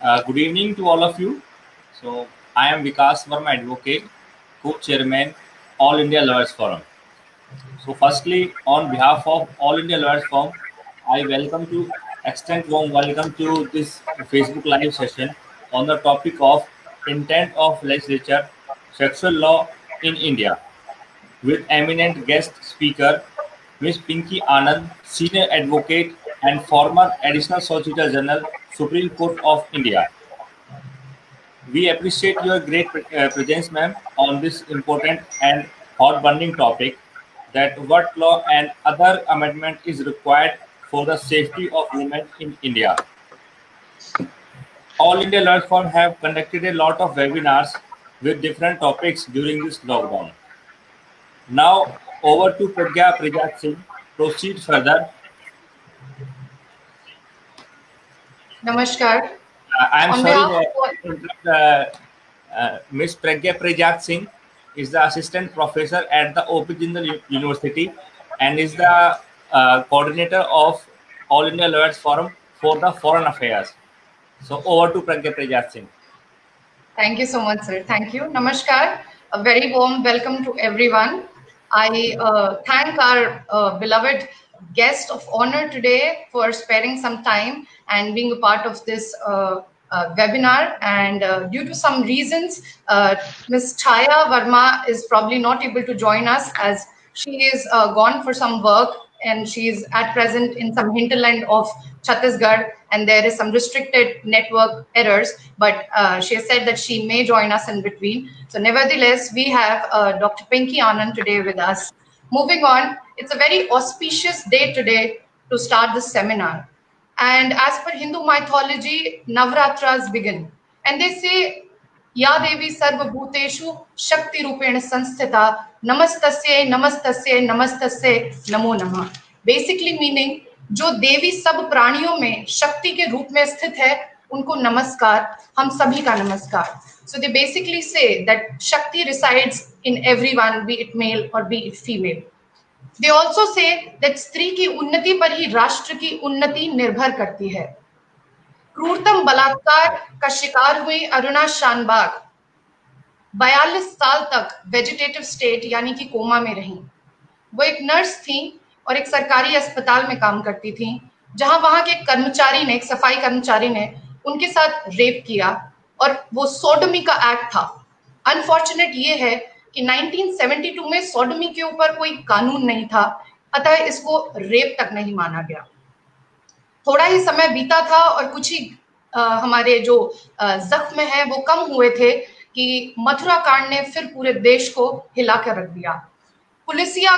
Good evening to all of you. So, I am Vikas Verma, advocate, co-chairman, All India Lawyers Forum. So, firstly, on behalf of All India Lawyers Forum, I extend warm welcome to this Facebook live session on the topic of intent of legislature, sexual law in India, with eminent guest speaker Ms. Pinky Anand, senior advocate and former additional Solicitor General, Supreme Court of India. We appreciate your great presence, ma'am, on this important and hot-burning topic, that what law and other amendment is required for the safety of women in India. All India Lawyers Forum have conducted a lot of webinars with different topics during this lockdown. Now, over to Pragya Prajat Singh. Proceed further. Namaskar. I am sorry to interrupt. Ms. Pragya Prajat Singh is the assistant professor at the OP Jindal University and is the coordinator of All India Lawyers Forum for the Foreign Affairs. So over to Pragya Prajat Singh. Thank you so much, sir. Thank you. Namaskar. A very warm welcome to everyone. I thank our beloved guest of honor today for sparing some time and being a part of this webinar. And due to some reasons, Ms. Chaya Verma is probably not able to join us as she is gone for some work, and she is at present in some hinterland of Chhattisgarh, and there is some restricted network errors, but she has said that she may join us in between. So nevertheless, we have Dr. Pinky Anand today with us. Moving on, it's a very auspicious day today to start this seminar. And as per Hindu mythology, Navratras begin. And they say, Ya Devi Sarva Bhuteshu Shakti Rupena Sanstita Namastasya Namastasya Namastasya Namo Namah. Basically meaning, जो देवी सब प्राणियों में शक्ति के रूप में स्थित है, उनको नमस्कार, हम सभी का नमस्कार. So they basically say that Shakti resides in everyone, be it male or be it female. They also say that स्त्री की उन्नति पर ही राष्ट्र की उन्नति निर्भर करती है. क्रूरतम बलात्कार का शिकार हुई अरुणा शानबाग 42 साल तक वेजिटेटिव स्टेट यानी कि कोमा में रही. वो एक नर्स थी और एक सरकारी अस्पताल में काम करती थी, जहां वहां के कर्मचारी ने, एक सफाई कर्मचारी ने उनके साथ रेप किया, और वो सोडोमी का एक्ट था. अनफॉर्चुनेट ये है कि 1972 में सोडोमी के ऊपर कोई कानून नहीं था, अतः इसको रेप तक नहीं माना गया. थोड़ा ही समय बीता था और कुछ ही हमारे जो जख्म है वो कम हुए थे कि मथुरा कांड ने फिर पूरे देश को हिला कर रख दिया. पुलिसिया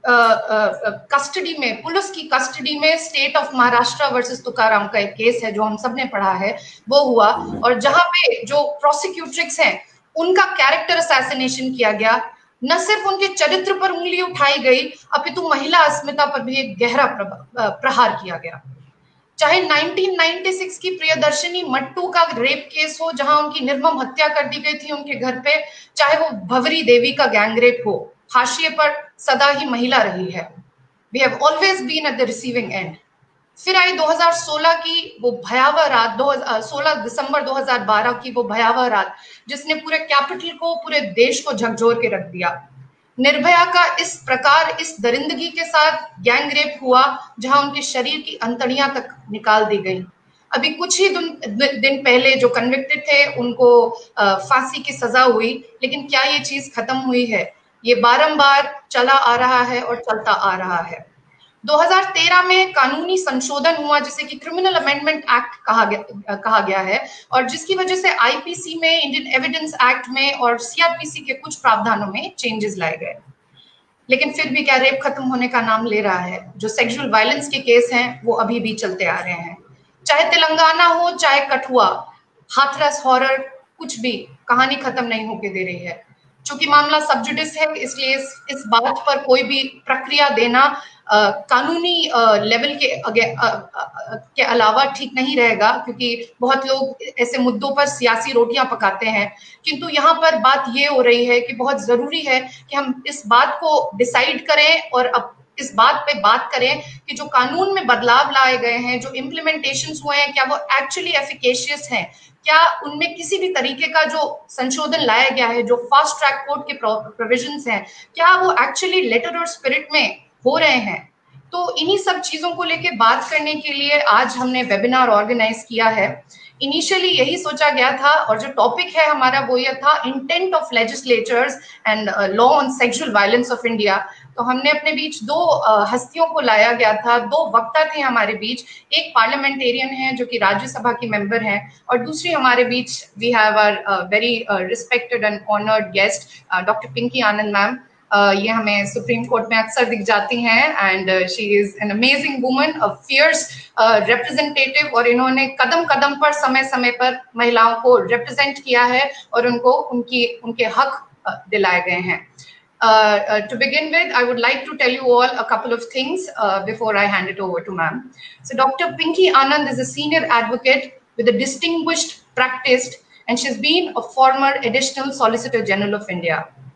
कस्टडी में, पुलिस की कस्टडी में state of Maharashtra versus Tukaram का एक केस है जो हम सब ने पढ़ा है, वो हुआ, और जहां पे जो प्रोसिक्यूट्रिक्स हैं उनका कैरेक्टर असैसिनेशन किया गया. न सिर्फ उनके चरित्र पर उंगली उठाई गई, अपितु महिला अस्मिता पर भी एक गहरा प्रहार किया गया. चाहे 1996 की प्रियदर्शनी मट्टू का रेप केस हो, जहां उनकी निर्मम हत्या कर दी गई थी उनके घर पे, चाहे वो भवरी देवी का गैंगरेप हो, हाशिए पर सदा ही महिला रही है. We have always been at the receiving end. फिर आई 2016 की वो भयावह रात, 16 दिसंबर 2012 की वो भयावह रात, जिसने पूरे कैपिटल को, पूरे देश को झकझोर के रख दिया. निर्भया का इस प्रकार, इस दरिंदगी के साथ गैंग रेप हुआ, जहां उनके शरीर की अंतड़ियां तक निकाल दी गई. अभी कुछ ही दिन पहले जो कन्विक्टेड थे उनको फांसी की सजा हुई, लेकिन क्या ये चीज खत्म हुई है? ये बारंबार चला आ रहा है और चलता आ रहा है. 2013 में कानूनी संशोधन हुआ जिसे कि क्रिमिनल अमेंडमेंट एक्ट कहा गया है, और जिसकी वजह से आईपीसी में, इंडियन एविडेंस एक्ट में और सीआरपीसी के कुछ प्रावधानों में चेंजेस लाए गए. लेकिन फिर भी क्या रेप खत्म होने का नाम ले रहा है? जो सेक्सुअल वायलेंस के केस हैं वो अभी भी चलते आ रहे हैं. चाहे तेलंगाना हो, चाहे कठुआ, हाथरस, हॉरर, कुछ भी कहानी खत्म नहीं होके दे रही है. चूंकि मामला सब जुडिस है, इसलिए इस बात पर कोई भी प्रक्रिया देना कानूनी लेवल के अलावा ठीक नहीं रहेगा, क्योंकि बहुत लोग ऐसे मुद्दों पर सियासी रोटियां पकाते हैं. किंतु यहाँ पर बात ये हो रही है कि बहुत जरूरी है कि हम इस बात को डिसाइड करें और अब इस बात पे बात करें कि जो कानून में बदलाव लाए गए हैं, जो इम्प्लीमेंटेशंस हुए हैं, क्या वो एक्चुअली एफिकेशियस हैं, क्या उनमें किसी भी तरीके का जो संशोधन लाया गया है, जो फास्ट ट्रैक कोर्ट के प्रोविजंस हैं, क्या वो एक्चुअली लेटर और स्पिरिट में हो रहे हैं। तो इन्हीं सब चीजों को लेके बात करने के लिए आज हमने वेबिनार ऑर्गेनाइज किया है। इनिशियली यही सोचा गया था और जो टॉपिक है हमारा वो ये था, intent of legislatures and law on sexual violence of India. तो हमने अपने बीच दो हस्तियों को लाया गया था, दो वक्ता थे हमारे बीच। एक पार्लियामेंटेरियन है जो कि राज्यसभा की मेंबर हैं, और दूसरी हमारे बीच we have our very respected and honoured guest doctor Pinky Anand ma'am. ये हमें सुप्रीम कोर्ट में अक्सर दिख जाती हैं and she is an amazing woman, a fierce representative, और इन्होंने कदम कदम पर समय समय पर महिलाओं को रिप्रेजेंट किया है और उनको उनके हक दिलाए गए हैं। To begin with, I would like to tell you all a couple of things before I hand it over to ma'am. So Dr. Pinky Anand is a senior advocate with a distinguished practice, and she's been a former additional Solicitor General of India,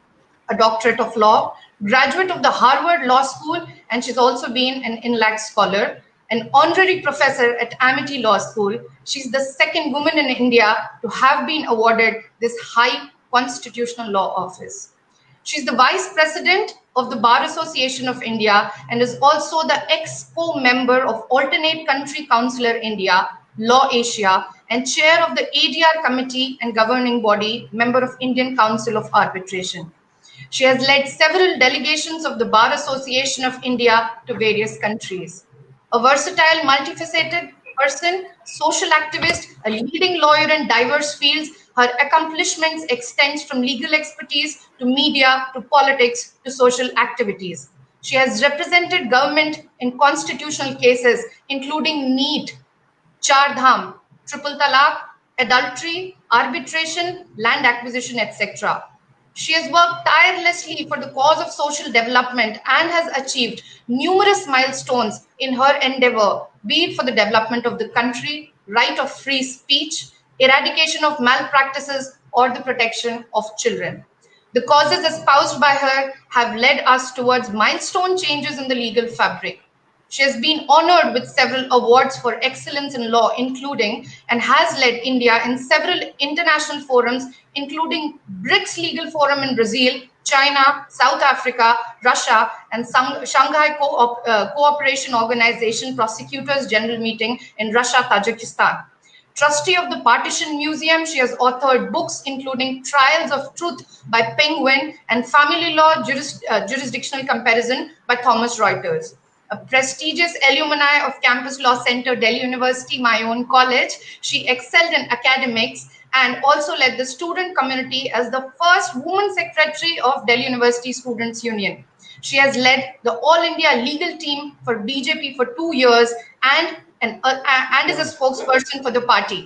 a doctorate of law, graduate of the Harvard Law School, and she's also been an INLAC scholar, an honorary professor at Amity Law School. She's the second woman in India to have been awarded this high constitutional law office. She's the vice president of the Bar Association of India and is also the ex-co-member of Alternate Country Counselor India, Law Asia, and chair of the ADR committee and governing body, member of Indian Council of Arbitration. She has led several delegations of the Bar Association of India to various countries. A versatile, multifaceted person, social activist, a leading lawyer in diverse fields, her accomplishments extend from legal expertise to media to politics to social activities. She has represented government in constitutional cases including NEET, Char Dham, Triple Talaq, adultery, arbitration, land acquisition, etc. She has worked tirelessly for the cause of social development and has achieved numerous milestones in her endeavor, be it for the development of the country, right of free speech, eradication of malpractices, or the protection of children. The causes espoused by her have led us towards milestone changes in the legal fabric. She has been honored with several awards for excellence in law, including, and has led India in several international forums, including BRICS Legal Forum in Brazil, China, South Africa, Russia, and Shanghai Cooperation Organization Prosecutors General Meeting in Russia, Tajikistan. Trustee of the Partition Museum, she has authored books including Trials of Truth by Penguin and Family Law Jurisdictional Comparison by Thomson Reuters. A prestigious alumni of Campus Law Center, Delhi University, my own college, she excelled in academics and also led the student community as the first woman secretary of Delhi University Students Union. She has led the All India legal team for BJP for 2 years and is a spokesperson for the party.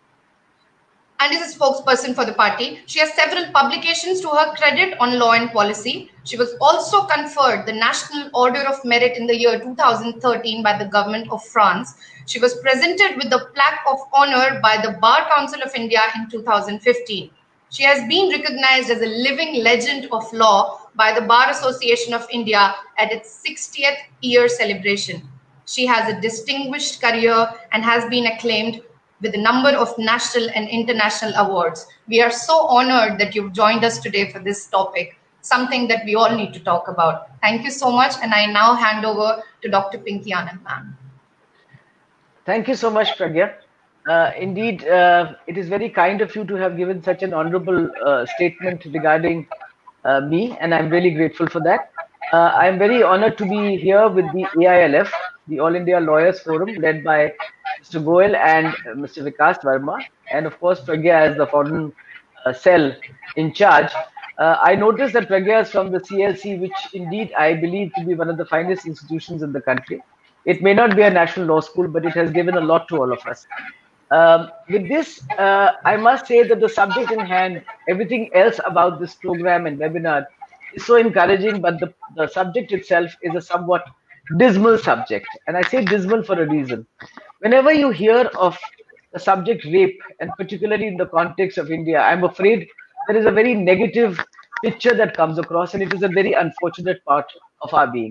She has several publications to her credit on law and policy. She was also conferred the National Order of Merit in the year 2013 by the government of France. She was presented with the Plaque of Honor by the Bar Council of India in 2015. She has been recognized as a living legend of law by the Bar Association of India at its 60th year celebration. She has a distinguished career and has been acclaimed with a number of national and international awards. We are so honored that you've joined us today for this topic, something that we all need to talk about. Thank you so much. And I now hand over to Dr. Pinky Anand, ma'am. Thank you so much, Pragya. Indeed, it is very kind of you to have given such an honorable statement regarding me, and I'm really grateful for that. I'm very honored to be here with the AILF, the All India Lawyers Forum, led by Mr. Goel and Mr. Vikas Verma, and of course Pragya as the foreign cell in charge. I noticed that Pragya is from the CLC, which indeed I believe to be one of the finest institutions in the country. It may not be a national law school, but it has given a lot to all of us. With this, I must say that the subject in hand, everything else about this program and webinar is so encouraging, but the subject itself is a somewhat dismal subject. And I say dismal for a reason. Whenever you hear of the subject rape, and particularly in the context of India, I'm afraid there is a very negative picture that comes across, and it is a very unfortunate part of our being.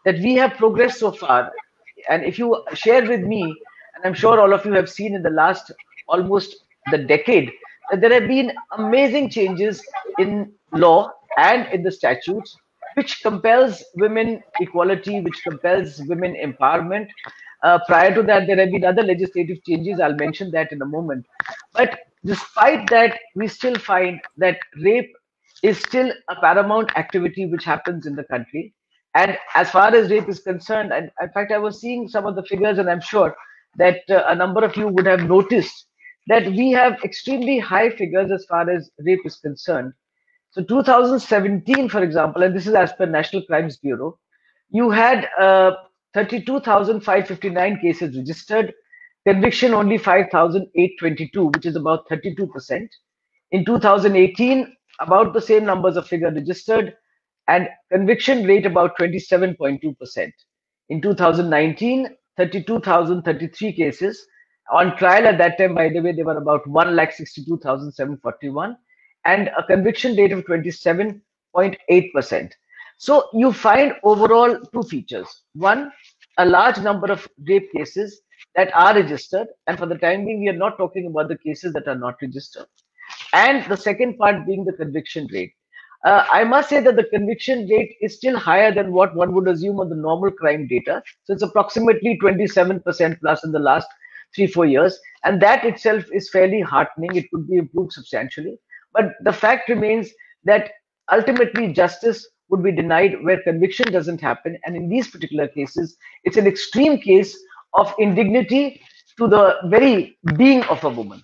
that we have progressed so far. And if you share with me, and I'm sure all of you have seen in the last almost the decade, that there have been amazing changes in law and in the statutes, which compels women equality, which compels women empowerment. Prior to that, there have been other legislative changes. I'll mention that in a moment. But despite that, we still find that rape is still a paramount activity which happens in the country. And as far as rape is concerned, and in fact, I was seeing some of the figures, and I'm sure that a number of you would have noticed that we have extremely high figures as far as rape is concerned. So 2017, for example, and this is as per National Crimes Bureau, you had 32,559 cases registered, conviction only 5,822, which is about 32%. In 2018, about the same numbers of figure registered, and conviction rate about 27.2%. In 2019, 32,033 cases. On trial at that time, by the way, they were about 1,62,741, and a conviction rate of 27.8%. So you find overall two features. One, a large number of rape cases that are registered, and for the time being, we are not talking about the cases that are not registered. And the second part being the conviction rate. I must say that the conviction rate is still higher than what one would assume on the normal crime data. So it's approximately 27% plus in the last 3-4 years. And that itself is fairly heartening. It could be improved substantially. But the fact remains that ultimately justice would be denied where conviction doesn't happen. And in these particular cases, it's an extreme case of indignity to the very being of a woman.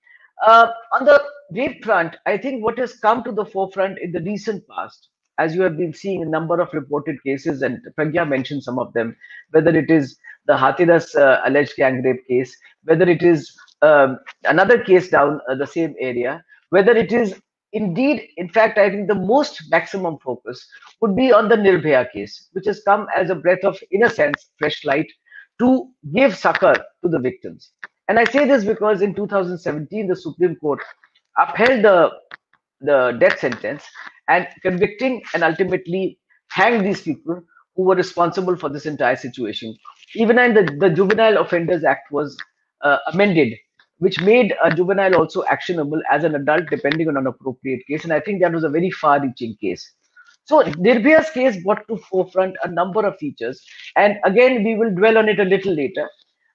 On the rape front, I think what has come to the forefront in the recent past, as you have been seeing a number of reported cases, and Pragya mentioned some of them, whether it is the Hathras alleged gang rape case, whether it is another case down the same area, whether it is indeed, in fact, I think the most maximum focus would be on the Nirbhaya case, which has come as a breath of, in a sense, fresh light to give succor to the victims. And I say this because in 2017, the Supreme Court upheld the death sentence and convicting and ultimately hanged these people who were responsible for this entire situation. Even then, the Juvenile Offenders Act was amended, which made a juvenile also actionable as an adult, depending on an appropriate case. And I think that was a very far-reaching case. So Nirbhaya's case brought to forefront a number of features. And again, we will dwell on it a little later.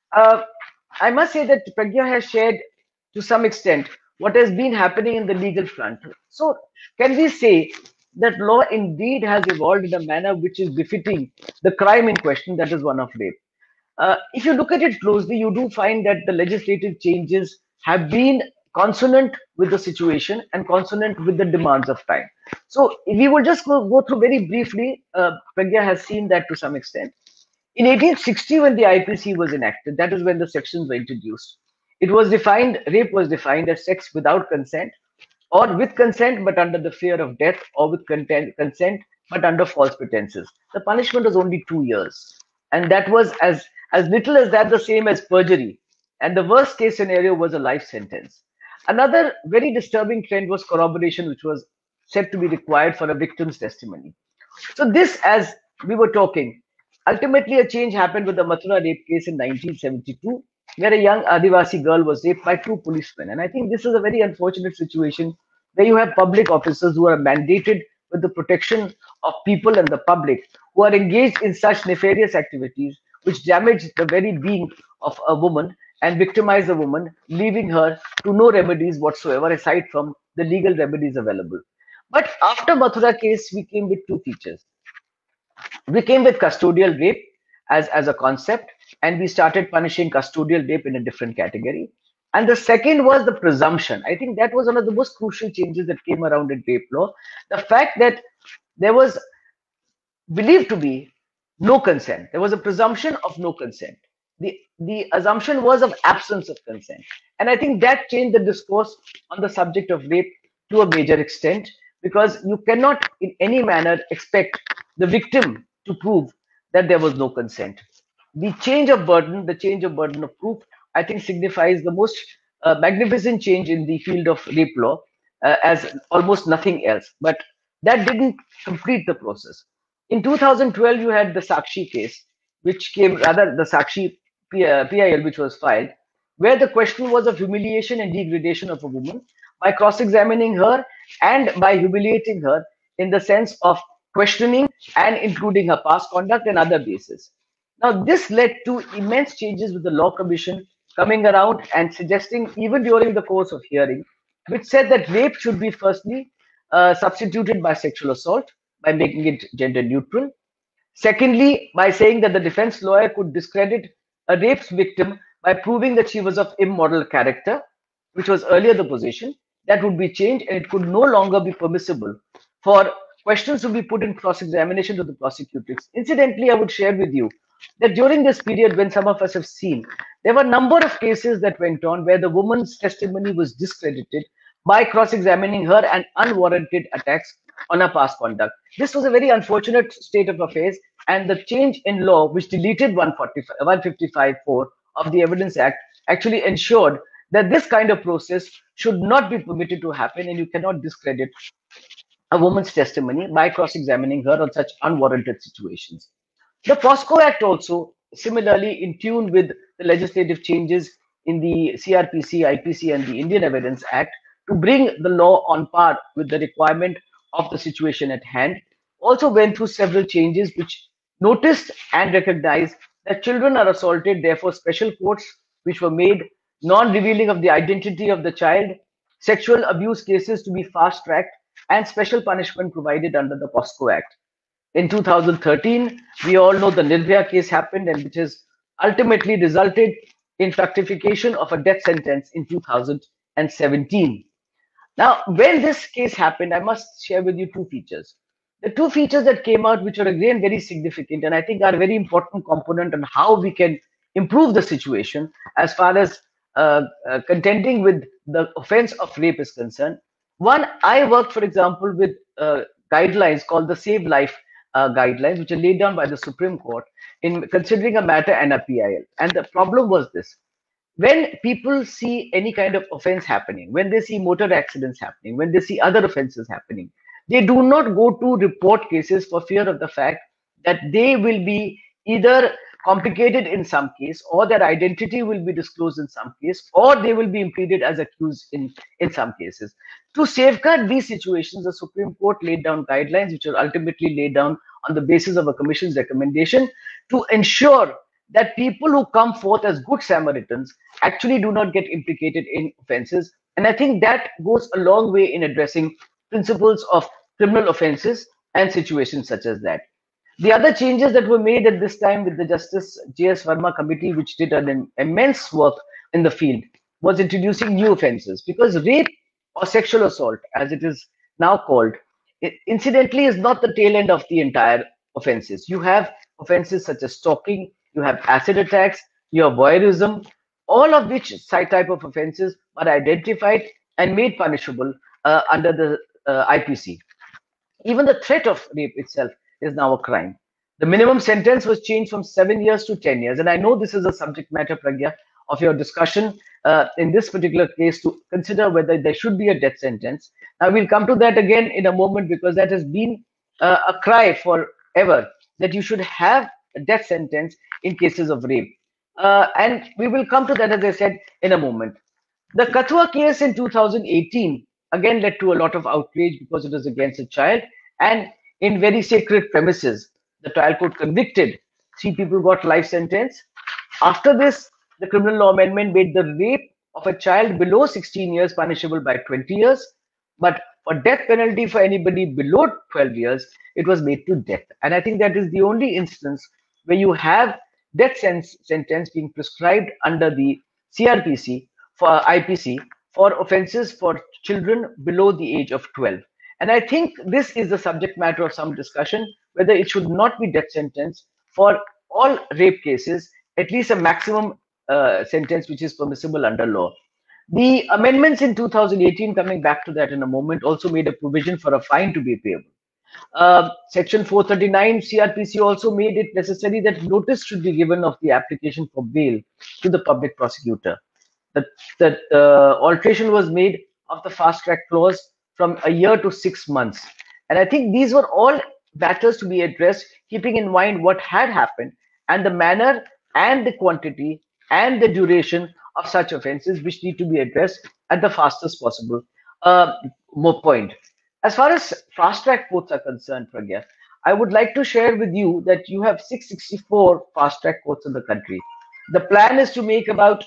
I must say that Pragya has shared to some extent what has been happening in the legal front. So can we say that law indeed has evolved in a manner which is befitting the crime in question, that is one of rape? If you look at it closely, you do find that the legislative changes have been consonant with the situation and consonant with the demands of time. So we will just go through very briefly. Pragya has seen that to some extent. In 1860, when the IPC was enacted, that is when the sections were introduced. It was defined, rape was defined as sex without consent, or with consent but under the fear of death, or with consent but under false pretenses. The punishment was only 2 years. And that was as little as that, the same as perjury. And the worst case scenario was a life sentence. Another very disturbing trend was corroboration, which was said to be required for a victim's testimony. So this, as we were talking, ultimately a change happened with the Mathura rape case in 1972, where a young Adivasi girl was raped by 2 policemen. And I think this is a very unfortunate situation where you have public officers who are mandated with the protection of people and the public who are engaged in such nefarious activities which damage the very being of a woman and victimize a woman, leaving her to no remedies whatsoever aside from the legal remedies available. But after Mathura case, we came with 2 features. We came with custodial rape as a concept, and we started punishing custodial rape in a different category. And the second was the presumption. I think that was one of the most crucial changes that came around in rape law. The fact that there was believed to be no consent. There was a presumption of no consent. The assumption was of absence of consent. And I think that changed the discourse on the subject of rape to a major extent, because you cannot in any manner expect the victim to prove that there was no consent. The change of burden of proof, I think signifies the most magnificent change in the field of rape law as almost nothing else. But that didn't complete the process. In 2012, you had the Sakshi case, which came, rather the Sakshi PIL, which was filed, where the question was of humiliation and degradation of a woman by cross-examining her and by humiliating her in the sense of questioning and including her past conduct and other bases. Now, this led to immense changes with the Law Commission coming around and suggesting, even during the course of hearing, which said that rape should be firstly substituted by sexual assault by making it gender neutral. Secondly, by saying that the defense lawyer could discredit a rape victim by proving that she was of immoral character, which was earlier the position. That would be changed, and it could no longer be permissible for questions to be put in cross-examination to the prosecutors. Incidentally, I would share with you that during this period, when some of us have seen, there were a number of cases that went on where the woman's testimony was discredited by cross-examining her and unwarranted attacks on her past conduct. This was a very unfortunate state of affairs, and the change in law, which deleted 155.4 of the Evidence Act, actually ensured that this kind of process should not be permitted to happen, and you cannot discredit a woman's testimony by cross-examining her on such unwarranted situations. The POSCO Act also, similarly in tune with the legislative changes in the CRPC, IPC, and the Indian Evidence Act, to bring the law on par with the requirement of the situation at hand, also went through several changes which noticed and recognized that children are assaulted, therefore special courts which were made, non-revealing of the identity of the child, sexual abuse cases to be fast-tracked, and special punishment provided under the POSCO Act. In 2013, we all know the Nirbhaya case happened, and which has ultimately resulted in fructification of a death sentence in 2017. Now, when this case happened, I must share with you two features. The two features that came out, which are again very significant, and I think are a very important component on how we can improve the situation as far as contending with the offense of rape is concerned. One, I worked, for example, with guidelines called the Save Life guidelines, which are laid down by the Supreme Court in considering a matter and a PIL. And the problem was this: when people see any kind of offense happening, when they see motor accidents happening, when they see other offenses happening, they do not go to report cases for fear of the fact that they will be either complicated in some case, or their identity will be disclosed in some case, or they will be pleaded as accused in some cases. To safeguard these situations, the Supreme Court laid down guidelines which were ultimately laid down on the basis of a commission's recommendation to ensure that people who come forth as good Samaritans actually do not get implicated in offenses. And I think that goes a long way in addressing principles of criminal offenses and situations such as that. The other changes that were made at this time with the Justice J.S. Verma committee, which did an immense work in the field, was introducing new offenses, because rape or sexual assault, as it is now called, incidentally is not the tail end of the entire offenses. You have offenses such as stalking, you have acid attacks, you have voyeurism, all of which type of offenses are identified and made punishable under the IPC. Even the threat of rape itself is now a crime. The minimum sentence was changed from 7 years to 10 years. And I know this is a subject matter, Pragya, of your discussion in this particular case, to consider whether there should be a death sentence. Now, we'll come to that again in a moment, because that has been a cry forever, that you should have a death sentence in cases of rape. And we will come to that, as I said, in a moment. The Kathua case in 2018 again led to a lot of outrage because it was against a child, and in very sacred premises, the trial court convicted 3 people, got life sentence. After this, the criminal law amendment made the rape of a child below 16 years punishable by 20 years, but for death penalty for anybody below 12 years, it was made to death. And I think that is the only instance where you have death sentence being prescribed under the CRPC for IPC for offenses for children below the age of 12. And I think this is the subject matter of some discussion, whether it should not be death sentence for all rape cases, at least a maximum sentence which is permissible under law. The amendments in 2018, coming back to that in a moment, also made a provision for a fine to be payable. Section 439 CRPC also made it necessary that notice should be given of the application for bail to the public prosecutor. That alteration was made of the fast track clause from a year to 6 months. And I think these were all matters to be addressed, keeping in mind what had happened and the manner and the quantity and the duration of such offences, which need to be addressed at the fastest possible uh, point. As far as fast track courts are concerned, Pragya, I would like to share with you that you have 664 fast track courts in the country. The plan is to make about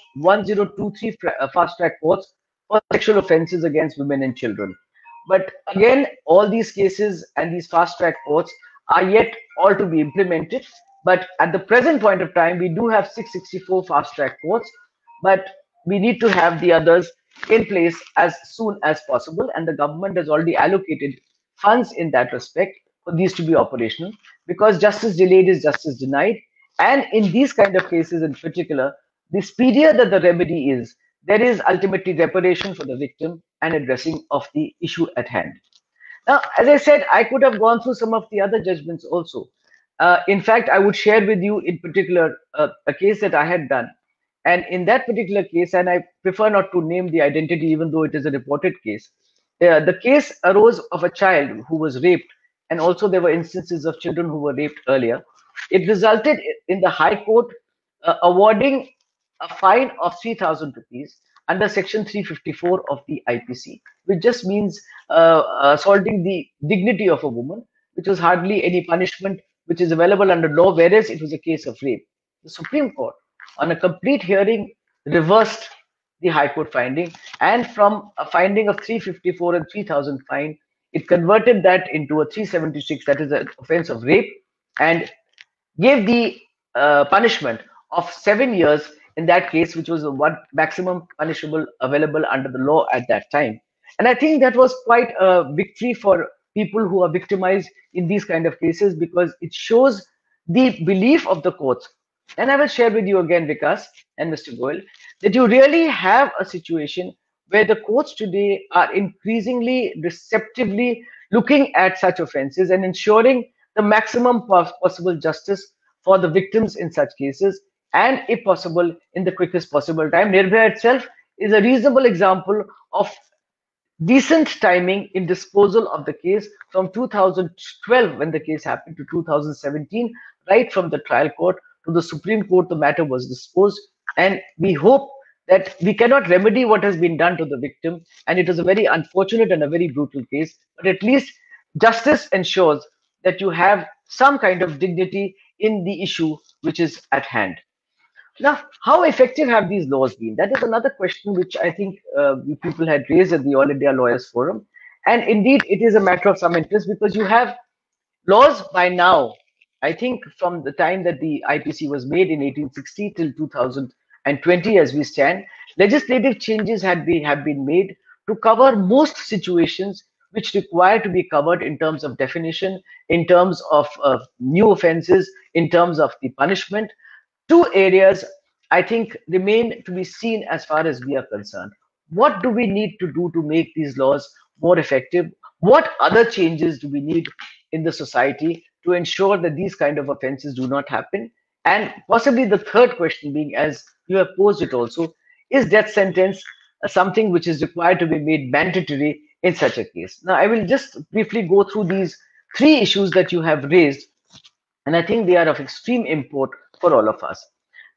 1023 fast track courts for sexual offences against women and children. But again, all these cases and these fast track courts are yet all to be implemented. But at the present point of time, we do have 664 fast track courts, but we need to have the others in place as soon as possible. And the government has already allocated funds in that respect for these to be operational, because justice delayed is justice denied. And in these kind of cases in particular, the speedier that the remedy is, there is ultimately reparation for the victim and addressing of the issue at hand. Now, as I said, I could have gone through some of the other judgments also. In fact, I would share with you in particular a case that I had done. And in that particular case, and I prefer not to name the identity even though it is a reported case, the case arose of a child who was raped, and also there were instances of children who were raped earlier. It resulted in the High Court awarding a fine of 3,000 rupees under Section 354 of the IPC, which just means assaulting the dignity of a woman, which was hardly any punishment which is available under law, whereas it was a case of rape. The Supreme Court, on a complete hearing, reversed the High Court finding, and from a finding of 354 and 3,000 fine, it converted that into a 376, that is an offense of rape, and gave the punishment of 7 years in that case, which was the one maximum punishable available under the law at that time. And I think that was quite a victory for people who are victimized in these kind of cases, because it shows the belief of the courts. And I will share with you again, Vikas and Mr. Goel, that you really have a situation where the courts today are increasingly receptively looking at such offenses and ensuring the maximum possible justice for the victims in such cases, and if possible, in the quickest possible time. Nirbhaya itself is a reasonable example of decent timing in disposal of the case from 2012, when the case happened, to 2017, right from the trial court to the Supreme Court, the matter was disposed. And we hope that we cannot remedy what has been done to the victim. And it is a very unfortunate and a very brutal case, but at least justice ensures that you have some kind of dignity in the issue which is at hand. Now, how effective have these laws been? That is another question which I think people had raised at the All India Lawyers Forum. And indeed, it is a matter of some interest, because you have laws by now, I think from the time that the IPC was made in 1860 till 2020 as we stand, legislative changes have been made to cover most situations which require to be covered in terms of definition, in terms of new offenses, in terms of the punishment. Two areas I think remain to be seen as far as we are concerned. What do we need to do to make these laws more effective? What other changes do we need in the society to ensure that these kind of offenses do not happen? And possibly the third question being, as you have posed it also, is death sentence something which is required to be made mandatory in such a case? Now, I will just briefly go through these three issues that you have raised, and I think they are of extreme import for all of us.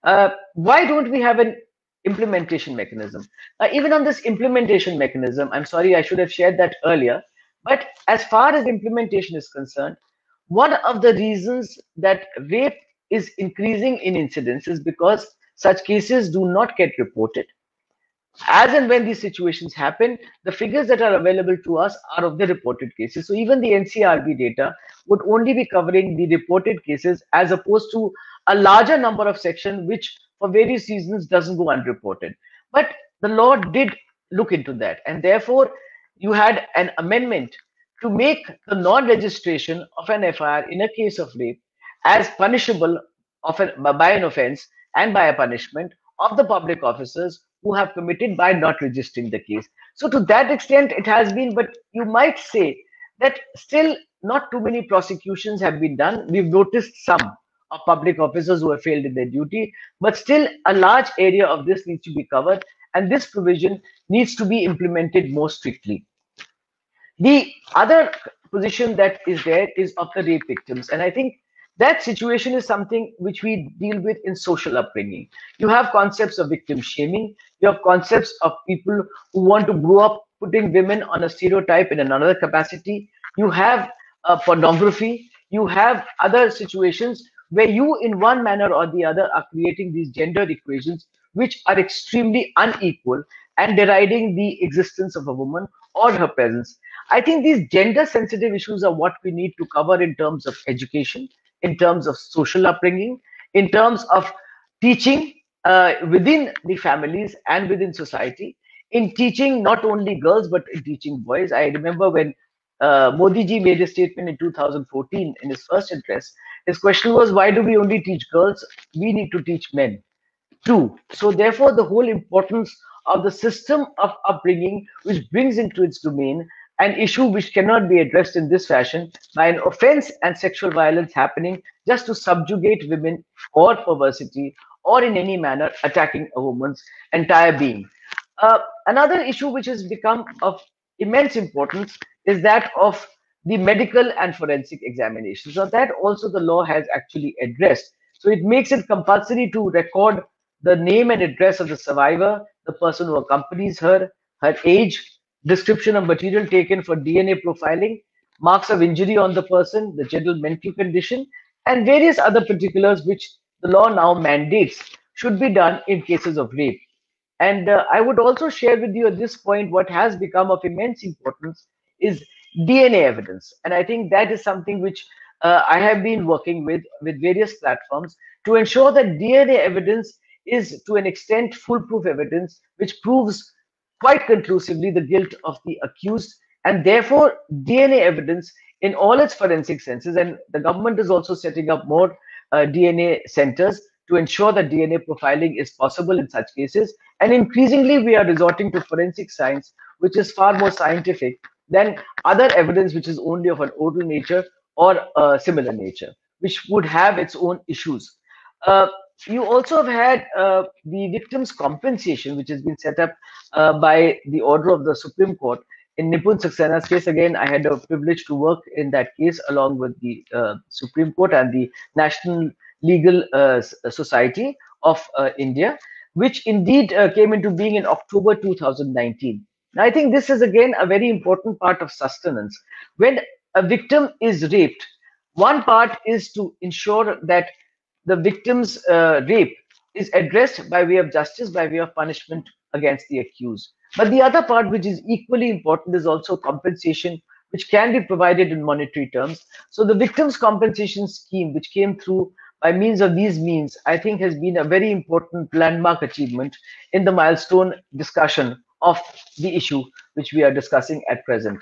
Why don't we have an implementation mechanism? Even on this implementation mechanism, I'm sorry, I should have shared that earlier, but as far as implementation is concerned, one of the reasons that rape is increasing in incidence is because such cases do not get reported. As and when these situations happen, the figures that are available to us are of the reported cases. So even the NCRB data would only be covering the reported cases, as opposed to a larger number of sections which for various reasons doesn't go unreported. But the law did look into that, and therefore you had an amendment to make the non-registration of an FIR in a case of rape as punishable by an offense and by a punishment of the public officers who have committed by not registering the case. So to that extent it has been, but you might say that still not too many prosecutions have been done. We've noticed some of public officers who have failed in their duty, but still a large area of this needs to be covered, and this provision needs to be implemented more strictly. The other position that is there is of the rape victims. And I think that situation is something which we deal with in social upbringing. You have concepts of victim shaming, you have concepts of people who want to grow up putting women on a stereotype in another capacity. You have pornography, you have other situations where you, in one manner or the other, are creating these gender equations which are extremely unequal and deriding the existence of a woman or her presence. I think these gender sensitive issues are what we need to cover in terms of education, in terms of social upbringing, in terms of teaching within the families and within society, in teaching not only girls but in teaching boys. I remember when Modi ji made a statement in 2014 in his first address. His question was, why do we only teach girls? We need to teach men too. So therefore, the whole importance of the system of upbringing, which brings into its domain an issue which cannot be addressed in this fashion by an offense and sexual violence happening just to subjugate women or perversity or in any manner attacking a woman's entire being. Another issue which has become of immense importance is that of the medical and forensic examination. So that also the law has actually addressed. So it makes it compulsory to record the name and address of the survivor, the person who accompanies her, her age, description of material taken for DNA profiling, marks of injury on the person, the general mental condition, and various other particulars which the law now mandates should be done in cases of rape. And I would also share with you at this point what has become of immense importance is DNA evidence. And I think that is something which I have been working with various platforms to ensure that DNA evidence is to an extent foolproof evidence which proves quite conclusively the guilt of the accused. And therefore, DNA evidence in all its forensic senses, and the government is also setting up more DNA centers to ensure that DNA profiling is possible in such cases. And increasingly, we are resorting to forensic science, which is far more scientific than other evidence, which is only of an oral nature or similar nature, which would have its own issues. You also have had the victims' compensation, which has been set up by the order of the Supreme Court. In Nipun Saxena's case, again, I had a privilege to work in that case along with the Supreme Court and the National Legal Society of India, which indeed came into being in October 2019. Now, I think this is again a very important part of sustenance. When a victim is raped, one part is to ensure that the victim's rape is addressed by way of justice, by way of punishment against the accused. But the other part, which is equally important, is also compensation, which can be provided in monetary terms. So the victims' compensation scheme, which came through by means of these means, I think has been a very important landmark achievement in the milestone discussion of the issue which we are discussing at present.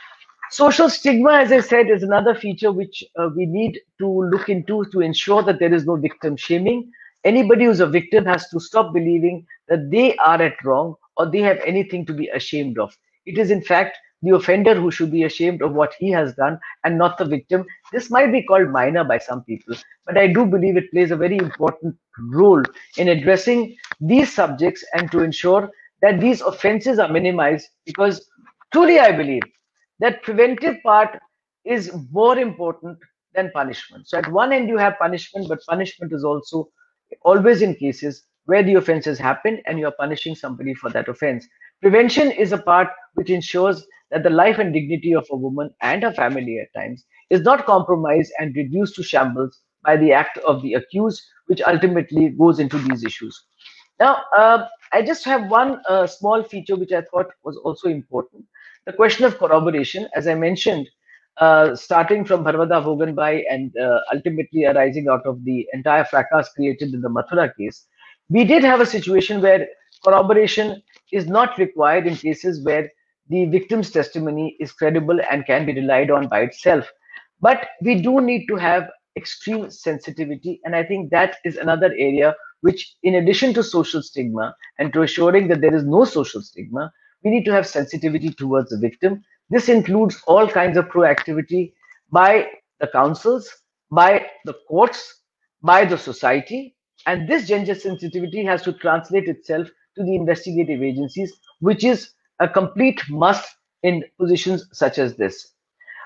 Social stigma, as I said, is another feature which we need to look into to ensure that there is no victim shaming. Anybody who's a victim has to stop believing that they are at wrong or they have anything to be ashamed of. It is, in fact, the offender who should be ashamed of what he has done and not the victim. This might be called minor by some people, but I do believe it plays a very important role in addressing these subjects and to ensure that these offenses are minimized, because truly I believe that preventive part is more important than punishment. So at one end you have punishment, but punishment is also always in cases where the offense has happened and you are punishing somebody for that offense. Prevention is a part which ensures that the life and dignity of a woman and her family at times is not compromised and reduced to shambles by the act of the accused, which ultimately goes into these issues. Now, I just have one small feature which I thought was also important. The question of corroboration, as I mentioned, starting from Bharwada Bhoganbai and ultimately arising out of the entire fracas created in the Mathura case, we did have a situation where corroboration is not required in cases where the victim's testimony is credible and can be relied on by itself. But we do need to have extreme sensitivity, and I think that is another area which, in addition to social stigma and to assuring that there is no social stigma, we need to have sensitivity towards the victim. This includes all kinds of proactivity by the councils, by the courts, by the society, and this gender sensitivity has to translate itself to the investigative agencies, which is a complete must in positions such as this.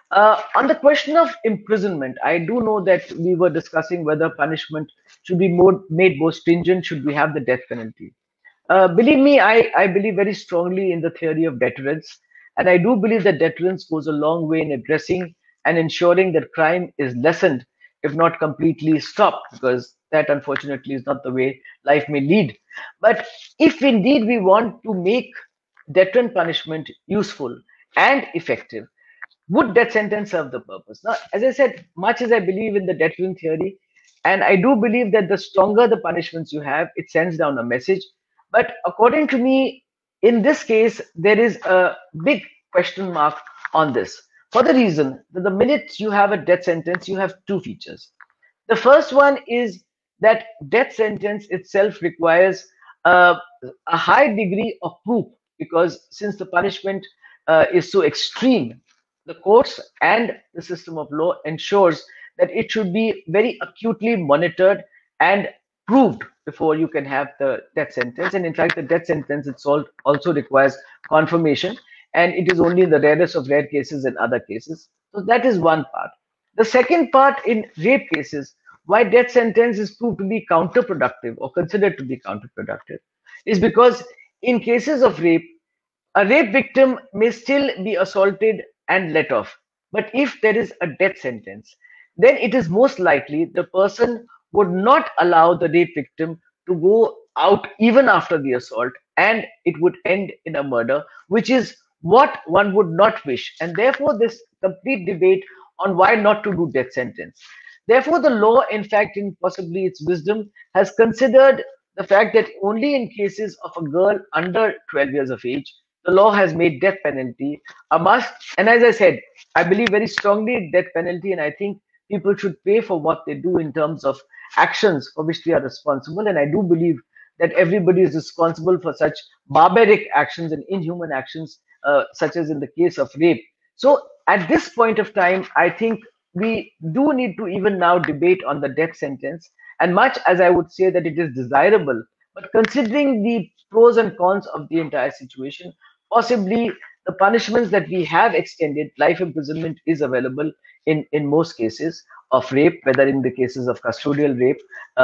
On the question of imprisonment, I do know that we were discussing whether punishment should be made more stringent, should we have the death penalty. Believe me, I believe very strongly in the theory of deterrence. And I do believe that deterrence goes a long way in addressing and ensuring that crime is lessened, if not completely stopped, because that unfortunately is not the way life may lead. But if indeed we want to make deterrent punishment useful and effective, would death sentence serve the purpose? Now, as I said, much as I believe in the deterrent theory, and I do believe that the stronger the punishments you have, it sends down a message. But according to me, in this case, there is a big question mark on this. For the reason that the minute you have a death sentence, you have two features. The first one is that death sentence itself requires uh, a high degree of proof, because since the punishment is so extreme, the courts and the system of law ensures that it should be very acutely monitored and proved before you can have the death sentence. And in fact, the death sentence itself also requires confirmation, and it is only in the rarest of rare cases and other cases. So that is one part. The second part, in rape cases, why death sentence is proved to be counterproductive or considered to be counterproductive, is because in cases of rape, a rape victim may still be assaulted and let off. But if there is a death sentence, then it is most likely the person would not allow the rape victim to go out even after the assault, and it would end in a murder, which is what one would not wish. And therefore, this complete debate on why not to do death sentence. Therefore, the law, in fact, in possibly its wisdom, has considered the fact that only in cases of a girl under 12 years of age, the law has made death penalty a must. And as I said, I believe very strongly in death penalty, and I think people should pay for what they do in terms of actions for which they are responsible. And I do believe that everybody is responsible for such barbaric actions and inhuman actions, such as in the case of rape. So at this point of time, I think we do need to even now debate on the death sentence. And much as I would say that it is desirable, but considering the pros and cons of the entire situation, possibly the punishments that we have extended, life imprisonment is available in most cases of rape, whether in the cases of custodial rape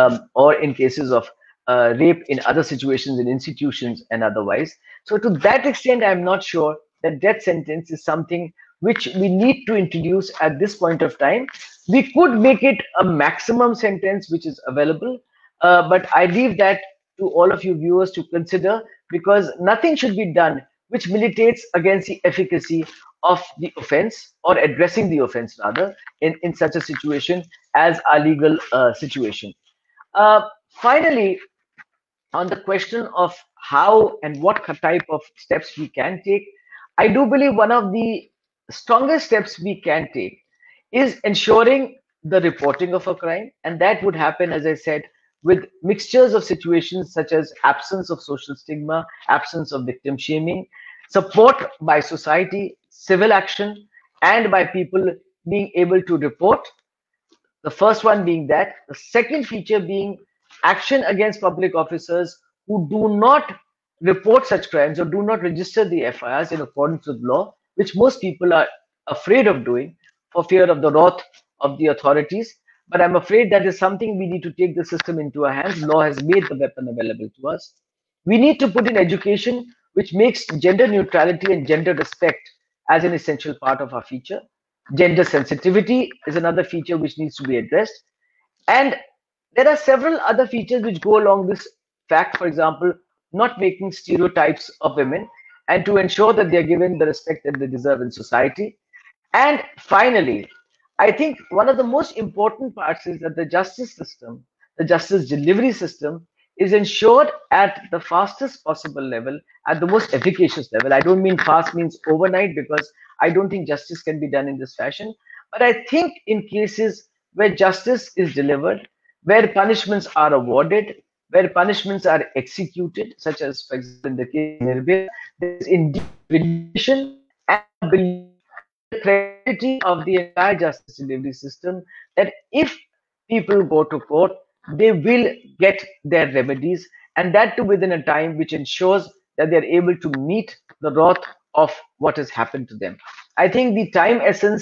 or in cases of rape in other situations in institutions and otherwise. So to that extent, I'm not sure that death sentence is something which we need to introduce at this point of time. We could make it a maximum sentence which is available, but I leave that to all of you viewers to consider, because nothing should be done which militates against the efficacy of the offense, or addressing the offense rather, in such a situation as our legal situation. Finally, on the question of how and what type of steps we can take, I do believe one of the strongest steps we can take is ensuring the reporting of a crime. And that would happen, as I said, with mixtures of situations such as absence of social stigma, absence of victim shaming, support by society, civil action, and by people being able to report. The first one being that. The second feature being action against public officers who do not report such crimes or do not register the FIRs in accordance with law, which most people are afraid of doing for fear of the wrath of the authorities. But I'm afraid that is something we need to take the system into our hands. Law has made the weapon available to us. We need to put in education which makes gender neutrality and gender respect as an essential part of our feature. Gender sensitivity is another feature which needs to be addressed. And there are several other features which go along this fact, for example, not making stereotypes of women, and to ensure that they are given the respect that they deserve in society. And finally, I think one of the most important parts is that the justice system, the justice delivery system, is ensured at the fastest possible level, at the most efficacious level. I don't mean fast means overnight, because I don't think justice can be done in this fashion. But I think in cases where justice is delivered, where punishments are awarded, where punishments are executed, such as, for example, in the case of Nirbhaya, there is indeed relation and belief, the credibility of the entire justice delivery system, that if people go to court, they will get their remedies, and that too within a time which ensures that they're able to meet the wrath of what has happened to them. I think the time essence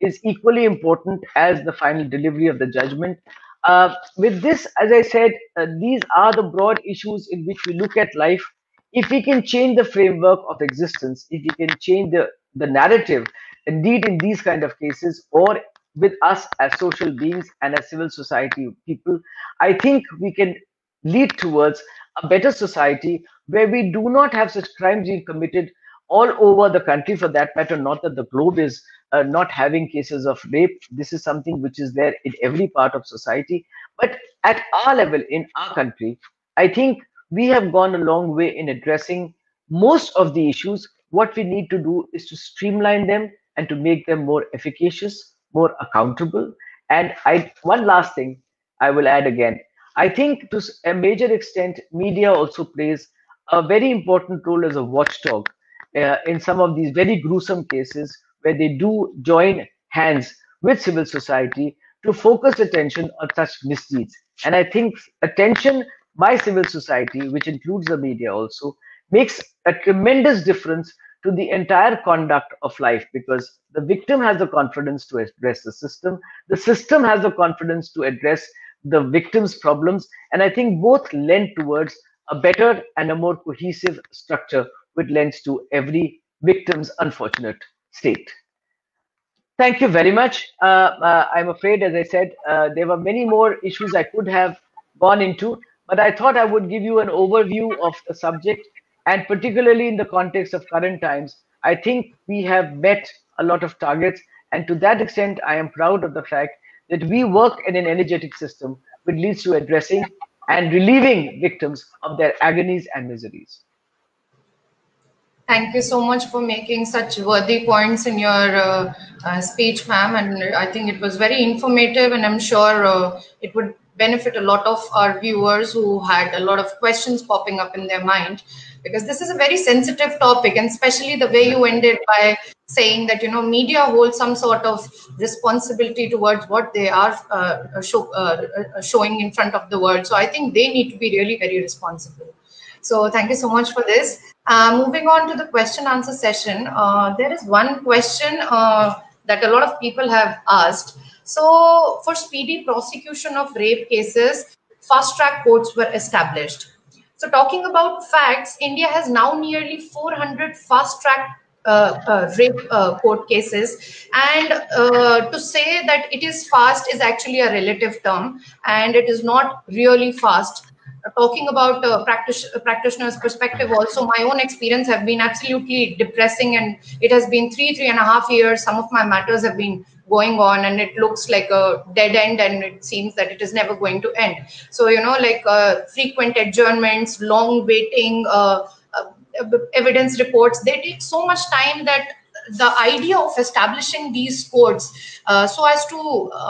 is equally important as the final delivery of the judgment. With this, as I said, these are the broad issues in which we look at life. If we can change the framework of existence, if we can change the narrative, indeed in these kind of cases, or with us as social beings and as civil society people, I think we can lead towards a better society where we do not have such crimes being committed all over the country, for that matter. Not that the globe is not having cases of rape. This is something which is there in every part of society. But at our level, in our country, I think we have gone a long way in addressing most of the issues. What we need to do is to streamline them and to make them more efficacious, more accountable. And one last thing I will add again. I think to a major extent, media also plays a very important role as a watchdog in some of these very gruesome cases where they do join hands with civil society to focus attention on such misdeeds. And I think attention by civil society, which includes the media also, makes a tremendous difference to the entire conduct of life, because the victim has the confidence to address the system has the confidence to address the victim's problems, and I think both lend towards a better and a more cohesive structure which lends to every victim's unfortunate state. Thank you very much. I'm afraid, as I said, there were many more issues I could have gone into, but I thought I would give you an overview of the subject, and particularly in the context of current times, I think we have met a lot of targets, and to that extent, I am proud of the fact that we work in an energetic system which leads to addressing and relieving victims of their agonies and miseries. Thank you so much for making such worthy points in your speech, ma'am. And I think it was very informative, and I'm sure it would benefit a lot of our viewers who had a lot of questions popping up in their mind, because this is a very sensitive topic, and especially the way you ended by saying that, you know, media holds some sort of responsibility towards what they are showing in front of the world. So I think they need to be really very responsible. So thank you so much for this. Moving on to the question answer session, there is one question that a lot of people have asked. So for speedy prosecution of rape cases, fast track courts were established. So talking about facts, India has now nearly 400 fast track rape court cases, and to say that it is fast is actually a relative term, and it is not really fast. Talking about practitioner's perspective also, my own experience have been absolutely depressing, and it has been 3.5 years. Some of my matters have been going on, and it looks like a dead end, and it seems that it is never going to end. So, you know, like frequent adjournments, long waiting, evidence reports, they take so much time that the idea of establishing these courts so as to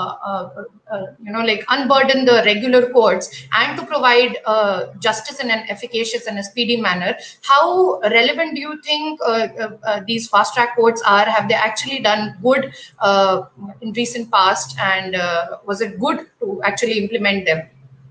you know, like unburden the regular courts and to provide justice in an efficacious and a speedy manner, how relevant do you think these fast track courts are? Have they actually done good in recent past, and was it good to actually implement them?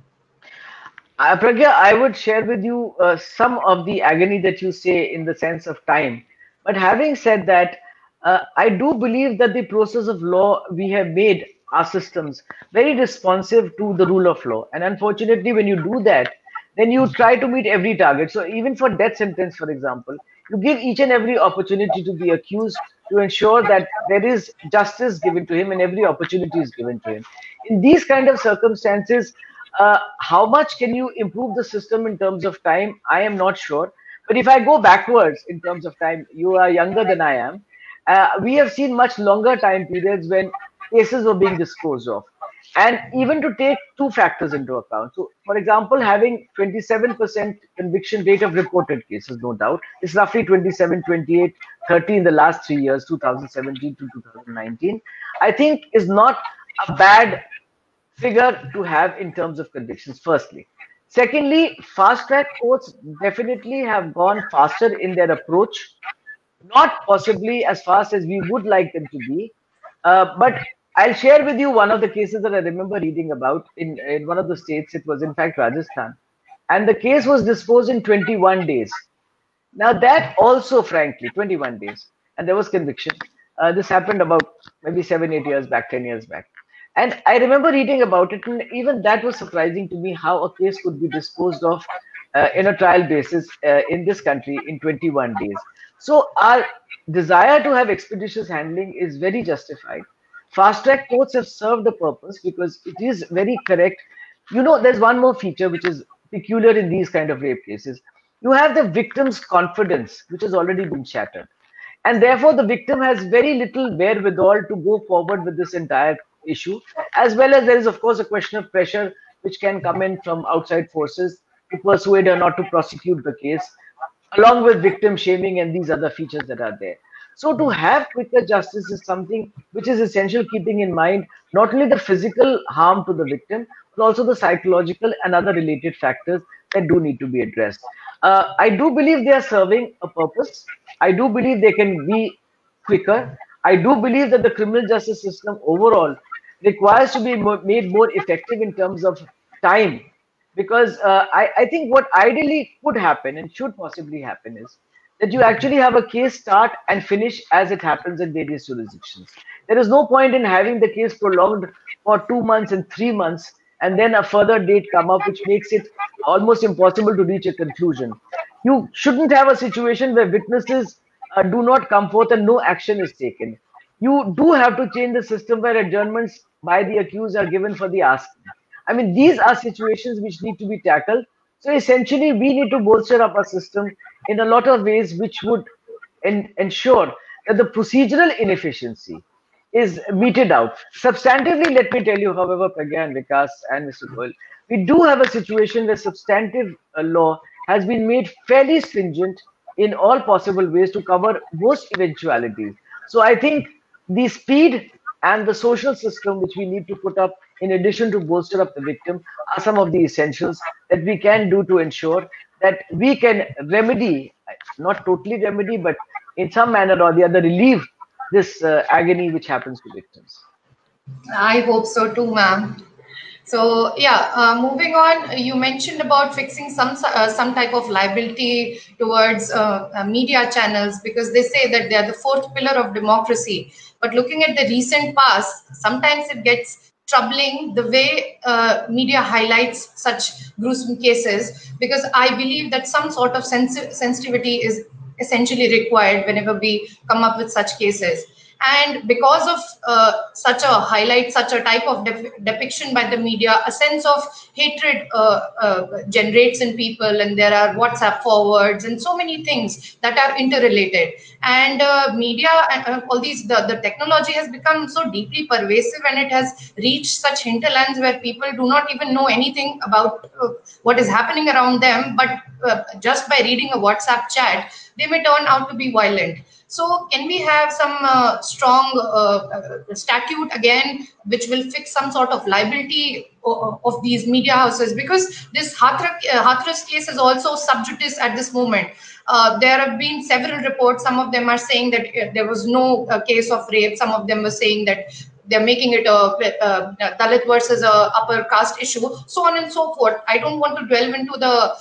Pragya, I would share with you some of the agony that you say in the sense of time. But having said that, I do believe that the process of law, we have made our systems very responsive to the rule of law. And unfortunately, when you do that, then you try to meet every target. So even for death sentence, for example, you give each and every opportunity to be accused to ensure that there is justice given to him and every opportunity is given to him. In these kind of circumstances, how much can you improve the system in terms of time? I am not sure. But if I go backwards in terms of time, you are younger than I am. We have seen much longer time periods when cases were being disposed of. And even to take two factors into account. So, for example, having 27% conviction rate of reported cases, no doubt, is roughly 27, 28, 30 in the last 3 years, 2017 to 2019, I think is not a bad figure to have in terms of convictions, firstly. Secondly, fast track courts definitely have gone faster in their approach, not possibly as fast as we would like them to be, but I'll share with you one of the cases that I remember reading about in one of the states. It was in fact Rajasthan, and the case was disposed in 21 days. Now that also, frankly, 21 days, and there was conviction. This happened about maybe 7, 8 years back, 10 years back. And I remember reading about it, and even that was surprising to me how a case could be disposed of in a trial basis in this country in 21 days. So our desire to have expeditious handling is very justified. Fast track courts have served the purpose because it is very correct. You know, there's one more feature which is peculiar in these kind of rape cases. You have the victim's confidence, which has already been shattered. And therefore, the victim has very little wherewithal to go forward with this entire issue, as well as there is, of course, a question of pressure which can come in from outside forces to persuade her not to prosecute the case, along with victim shaming and these other features that are there. So to have quicker justice is something which is essential, keeping in mind not only the physical harm to the victim, but also the psychological and other related factors that do need to be addressed. I do believe they are serving a purpose. I do believe they can be quicker. I do believe that the criminal justice system overall requires to be made more effective in terms of time, because I think what ideally could happen and should possibly happen is that you actually have a case start and finish as it happens in various jurisdictions. There is no point in having the case prolonged for 2 months and 3 months and then a further date come up, which makes it almost impossible to reach a conclusion. You shouldn't have a situation where witnesses do not come forth and no action is taken. You do have to change the system where adjournments by the accused are given for the asking. I mean, these are situations which need to be tackled. So essentially, we need to bolster up our system in a lot of ways, which would ensure that the procedural inefficiency is meted out. Substantively, let me tell you, however, Pragya and Vikas and Mr. Goyal, we do have a situation where substantive law has been made fairly stringent in all possible ways to cover most eventualities. So I think the speed and the social system which we need to put up in addition to bolster up the victim are some of the essentials that we can do to ensure that we can remedy, not totally remedy, but in some manner or the other relieve this agony which happens to victims. I hope so too, ma'am. So yeah, moving on, you mentioned about fixing some type of liability towards media channels, because they say that they are the fourth pillar of democracy. But looking at the recent past, sometimes it gets troubling the way media highlights such gruesome cases, because I believe that some sort of sensitivity is essentially required whenever we come up with such cases. And because of such a highlight, such a type of depiction by the media, a sense of hatred generates in people, and there are WhatsApp forwards and so many things that are interrelated. And media and all these, the technology has become so deeply pervasive, and it has reached such hinterlands where people do not even know anything about what is happening around them. But just by reading a WhatsApp chat, they may turn out to be violent. So can we have some strong statute again, which will fix some sort of liability of these media houses? Because this Hathras case is also sub judice at this moment. There have been several reports. Some of them are saying that there was no case of rape. Some of them were saying that they're making it a Dalit versus a upper caste issue, so on and so forth. I don't want to delve into the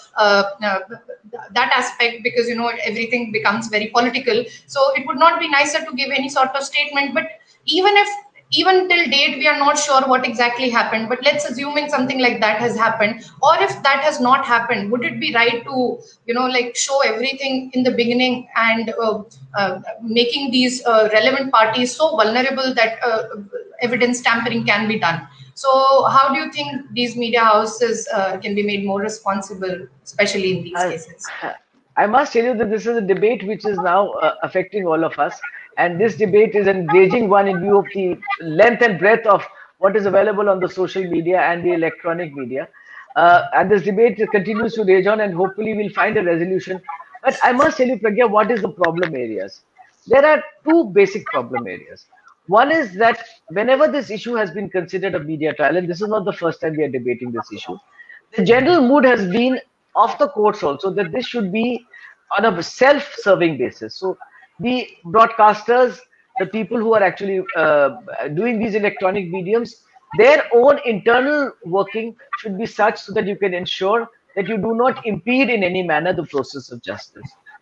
that aspect, because you know everything becomes very political. So it would not be nicer to give any sort of statement. But even till date we are not sure what exactly happened. But let's assuming something like that has happened, or if that has not happened, would it be right to like show everything in the beginning and making these relevant parties so vulnerable that evidence tampering can be done? So how do you think these media houses can be made more responsible, especially in these cases? I must tell you that this is a debate which is now affecting all of us. And this debate is an engaging one in view of the length and breadth of what is available on the social media and the electronic media. And this debate continues to rage on, and hopefully we'll find a resolution. But I must tell you, Pragya, what is the problem areas? There are two basic problem areas. One is that whenever this issue has been considered a media trial, and this is not the first time we are debating this issue, the general mood has been of the courts also that this should be on a self-serving basis. So the broadcasters, the people who are actually doing these electronic mediums, their own internal working should be such so that you can ensure that you do not impede in any manner the process of justice.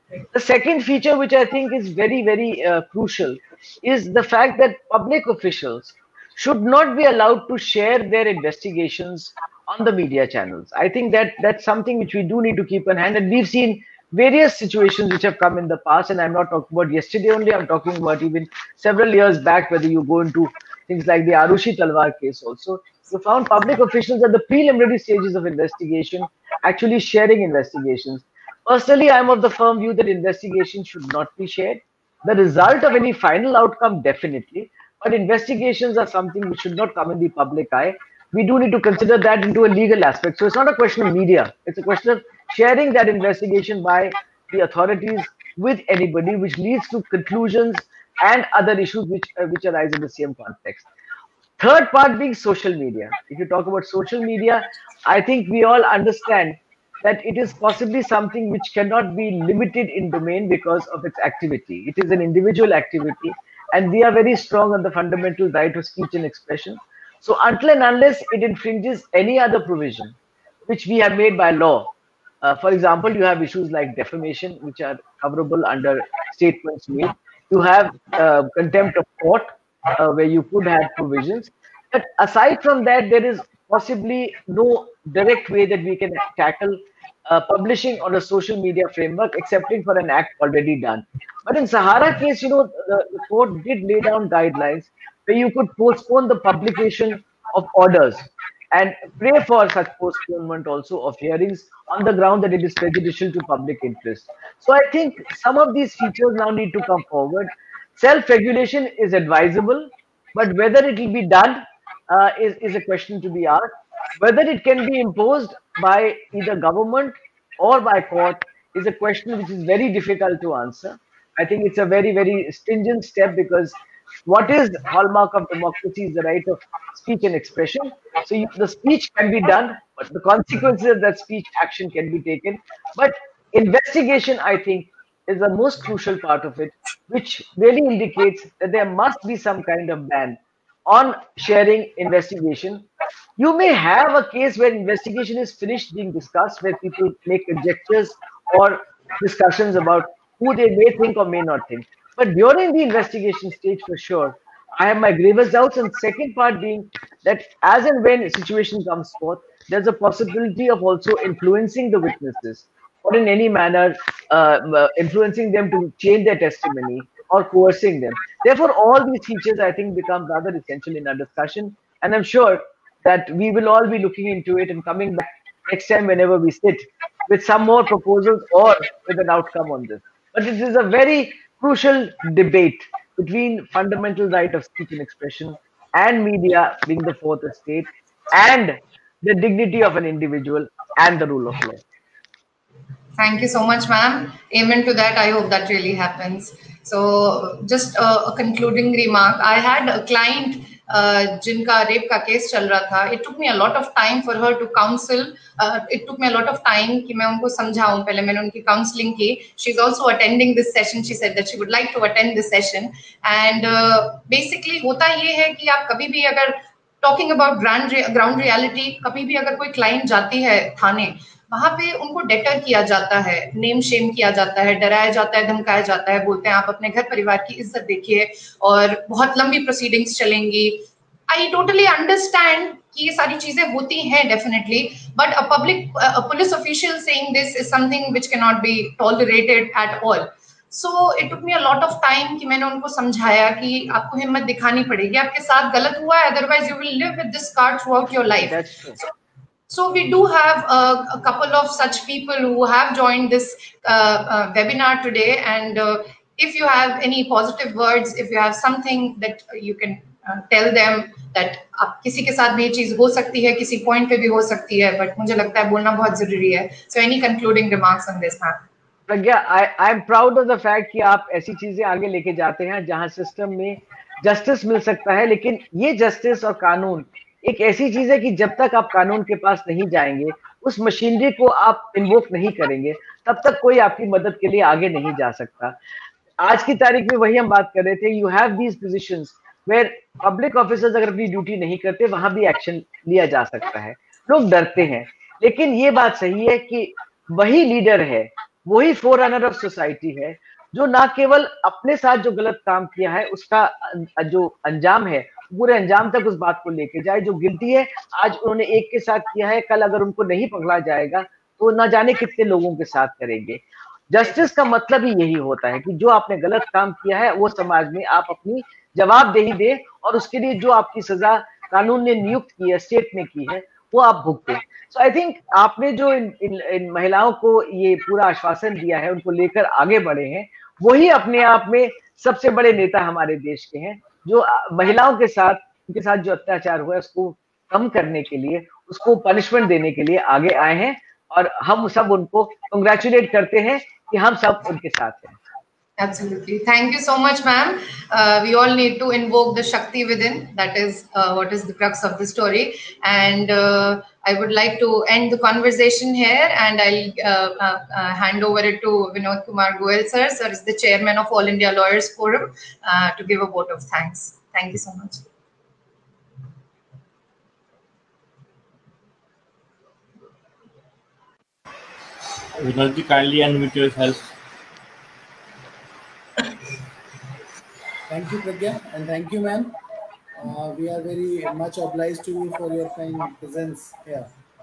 The second feature, which I think is very, very crucial, is the fact that public officials should not be allowed to share their investigations on the media channels. I think that that's something which we do need to keep in hand. And we've seen various situations which have come in the past. And I'm not talking about yesterday only, I'm talking about even several years back, whether you go into things like the Arushi Talwar case also. You found public officials at the preliminary stages of investigation actually sharing investigations. Personally, I'm of the firm view that investigation should not be shared. The result of any final outcome, definitely, but investigations are something which should not come in the public eye. We do need to consider that into a legal aspect. So it's not a question of media. It's a question of sharing that investigation by the authorities with anybody, which leads to conclusions and other issues which arise in the same context. Third part being social media. If you talk about social media, I think we all understand that it is possibly something which cannot be limited in domain because of its activity. It is an individual activity, and we are very strong on the fundamental right of speech and expression. So until and unless it infringes any other provision which we have made by law, for example, you have issues like defamation, which are coverable under statements made. You have contempt of court, where you could have provisions. But aside from that, there is possibly no direct way that we can tackle publishing on a social media framework, excepting for an act already done. But in Sahara case, the court did lay down guidelines where you could postpone the publication of orders and pray for such postponement also of hearings on the ground that it is prejudicial to public interest. So I think some of these features now need to come forward. Self-regulation is advisable, but whether it will be done is a question to be asked. Whether it can be imposed by either government or by court is a question which is very difficult to answer. I think it's a very, very stringent step, because what is hallmark of democracy is the right of speech and expression. So the speech can be done, but the consequences of that speech action can be taken. But investigation, I think, is the most crucial part of it, which really indicates that there must be some kind of ban on sharing investigation. You may have a case where investigation is finished being discussed, where people make conjectures or discussions about who they may think or may not think. But during the investigation stage, for sure, I have my gravest doubts. And second part being that as and when a situation comes forth, there's a possibility of also influencing the witnesses, or in any manner influencing them to change their testimony or coercing them. Therefore, all these features, I think, become rather essential in our discussion. And I'm sure that we will all be looking into it and coming back next time whenever we sit with some more proposals or with an outcome on this. But it is a very crucial debate between fundamental right of speech and expression and media being the fourth estate, and the dignity of an individual and the rule of law. Thank you so much, ma'am. Amen to that. I hope that really happens. So just a concluding remark. I had a client जिनका rape का case चल रहा था. It took me a lot of time for her to counsel. It took me a lot of time कि मैं उनको समझाऊं. पहले मैंने उनकी counseling की. She's also attending this session. She said that she would like to attend this session. And basically होता ये है कि आप कभी भी अगर talking about ground reality, कभी भी अगर कोई client जाती है थाने, वहां पे उनको डेटर किया जाता है, नेम शेम किया जाता है, डराया जाता है, धमकाया जाता है, बोलते हैं आप अपने घर परिवार की इज्जत देखिए और बहुत लंबी प्रोसीडिंग्स चलेंगी. आई टोटली अंडरस्टैंड कि ये सारी चीजें होती हैं definitely, but a police official saying this is something which can not be tolerated at all. So it took me a lot of time कि मैंने उनको समझाया कि आपको हिम्मत दिखानी पड़ेगी, आपके साथ गलत हुआ है, otherwise you will live with this scar throughout your life. So we do have a couple of such people who have joined this webinar today, and if you have any positive words, if you have something that you can tell them that आप किसी के साथ भी ये चीज हो सकती है, किसी पॉइंट पे भी हो सकती है, बट मुझे लगता है बोलना बहुत जरूरी है. So any concluding remarks on this, ma'am? Pragya, I am proud of the fact कि आप ऐसी चीजें आगे लेके जाते हैं जहां सिस्टम में जस्टिस मिल सकता है. लेकिन ये जस्टिस और कानून एक ऐसी चीज है कि जब तक आप कानून के पास नहीं जाएंगे, उस मशीनरी को आप इन्वोक नहीं करेंगे, तब तक कोई आपकी मदद के लिए आगे नहीं जा सकता. आज की तारीख में वही हम बात कर रहे थे. You have these positions where public officers अगर अपनी ड्यूटी नहीं करते, वहां भी एक्शन लिया जा सकता है. लोग डरते हैं, लेकिन ये बात सही है कि वही लीडर है, वही फोररनर ऑफ सोसाइटी है, जो ना केवल अपने साथ जो गलत काम किया है उसका जो अंजाम है पूरे अंजाम तक उस बात को लेके जाए। जो गिल्टी है आज उन्होंने एक के साथ किया है, कल अगर उनको नहीं पकड़ा जाएगा तो ना जाने कितने लोगों के साथ करेंगे। जस्टिस का मतलब ही यही होता है कि जो आपने गलत काम किया है वो समाज में आप अपनी जवाबदेही दे और उसके लिए जो आपकी सजा कानून ने नियुक्त की है, स्टेट ने की है, वो आप भुगते। सो आई थिंक आपने जो इन महिलाओं को ये पूरा आश्वासन दिया है, उनको लेकर आगे बढ़े हैं, वही अपने आप में सबसे बड़े नेता हमारे देश के हैं, जो महिलाओं के साथ, उनके साथ जो अत्याचार हुआ है उसको कम करने के लिए, उसको पनिशमेंट देने के लिए आगे आए हैं। और हम सब उनको कंग्रेचुलेट करते हैं कि हम सब उनके साथ हैं। Absolutely. Thank you so much, ma'am. We all need to invoke the Shakti within. That is what is the crux of the story. And I would like to end the conversation here, and I'll hand over it to Vinod Kumar Goel, sir. Sir is the chairman of All India Lawyers Forum, to give a vote of thanks. Thank you so much. Vinodji, kindly unmute yourself. Thank you, Pragya, and thank you, ma'am. We are very much obliged to you for your kind presence here.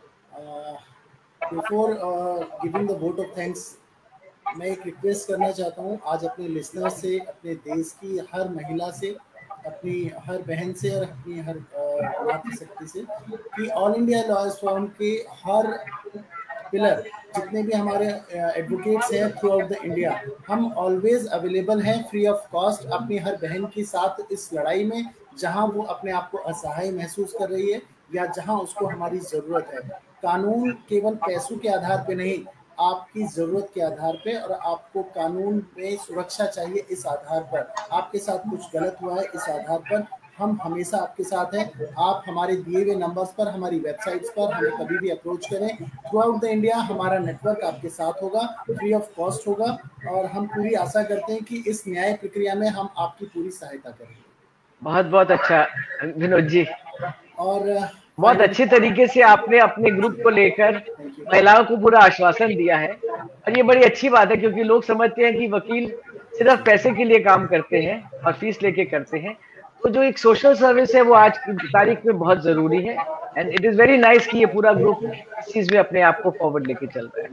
Before giving the vote of thanks, मैं एक request करना चाहता हूँ आज अपने listener से, अपने देश की हर महिला से, अपनी हर बहन से और अपनी हर मातृशक्ति से कि ऑल इंडिया लॉयर्स फोरम के हर पिलर जितने भी हमारे एडवोकेट्स हैं थ्रू आउट द इंडिया, हम ऑलवेज अवेलेबल हैं फ्री ऑफ कॉस्ट अपनी हर बहन के साथ इस लड़ाई में, जहां वो अपने आप को असहाय महसूस कर रही है या जहां उसको हमारी ज़रूरत है। कानून केवल पैसों के आधार पे नहीं, आपकी ज़रूरत के आधार पे, और आपको कानून में सुरक्षा चाहिए इस आधार पर, आपके साथ कुछ गलत हुआ है इस आधार पर, हम हमेशा आपके साथ हैं। आप हमारे दिए हुए नंबर्स पर, हमारी वेबसाइट्स पर हमें कभी भी अप्रोच करें। थ्रू आउट द इंडिया हमारा नेटवर्क आपके साथ होगा, फ्री ऑफ कॉस्ट होगा, और हम पूरी आशा करते हैं कि इस न्याय प्रक्रिया में हम आपकी पूरी सहायता करेंगे। बहुत बहुत अच्छा विनोद जी, और बहुत अच्छे तरीके से आपने अपने ग्रुप को लेकर महिलाओं को पूरा आश्वासन दिया है, और ये बड़ी अच्छी बात है क्योंकि लोग समझते हैं कि वकील सिर्फ पैसे के लिए काम करते हैं और फीस लेके करते हैं। तो जो एक सोशल सर्विस है वो आज की तारीख में बहुत जरूरी है, and it is very nice कि ये पूरा ग्रुप इस चीज में अपने आप को फॉरवर्ड लेके चल रहा है।